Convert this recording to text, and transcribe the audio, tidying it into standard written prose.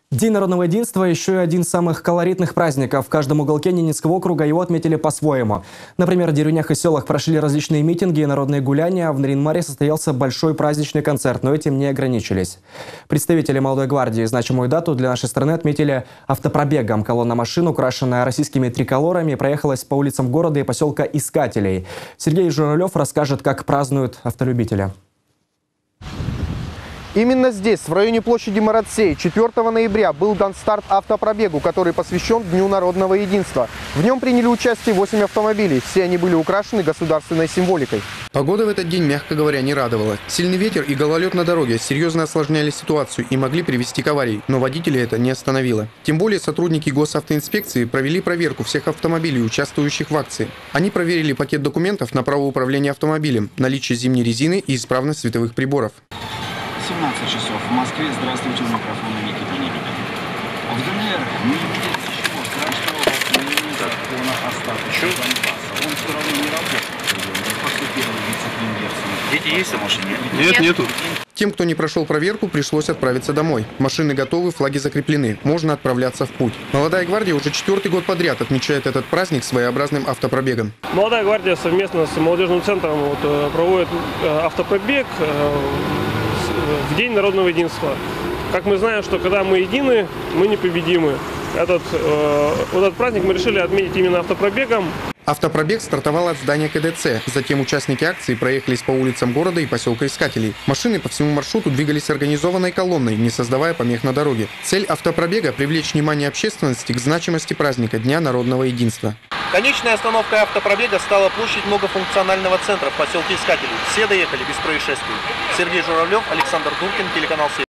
День народного единства – еще и один из самых колоритных праздников. В каждом уголке Ненецкого округа его отметили по-своему. Например, в деревнях и селах прошли различные митинги и народные гуляния. В Нарьян-Маре состоялся большой праздничный концерт, но этим не ограничились. Представители молодой гвардии значимую дату для нашей страны отметили автопробегом. Колонна машин, украшенная российскими триколорами, проехалась по улицам города и поселка Искателей. Сергей Журавлев расскажет, как празднуют автолюбители. Именно здесь, в районе площади Маратсей, 4 ноября был дан старт автопробегу, который посвящен Дню народного единства. В нем приняли участие 8 автомобилей. Все они были украшены государственной символикой. Погода в этот день, мягко говоря, не радовала. Сильный ветер и гололед на дороге серьезно осложняли ситуацию и могли привести к аварии, но водителей это не остановило. Тем более сотрудники госавтоинспекции провели проверку всех автомобилей, участвующих в акции. Они проверили пакет документов на право управления автомобилем, наличие зимней резины и исправность световых приборов. 17 часов в Москве. Здравствуйте, у микрофона Никита Никитин. В ДНР не видели ничего страшного в отмене закона о статусе Донбасса. Он все равно не работает. Поступил вице-премьер. Дети есть в машине? Нет, нету. Тем, кто не прошел проверку, пришлось отправиться домой. Машины готовы, флаги закреплены. Можно отправляться в путь. Молодая гвардия уже 4-й год подряд отмечает этот праздник своеобразным автопробегом. Молодая гвардия совместно с молодежным центром проводит автопробег в День народного единства. Как мы знаем, что когда мы едины, мы непобедимы. Этот праздник мы решили отметить именно автопробегом. Автопробег стартовал от здания КДЦ. Затем участники акции проехались по улицам города и поселка Искателей. Машины по всему маршруту двигались организованной колонной, не создавая помех на дороге. Цель автопробега – привлечь внимание общественности к значимости праздника Дня народного единства. Конечной остановкой автопробега стала площадь многофункционального центра в поселке Искателей. Все доехали без происшествий. Сергей Журавлев, Александр Дуркин, телеканал «Свет».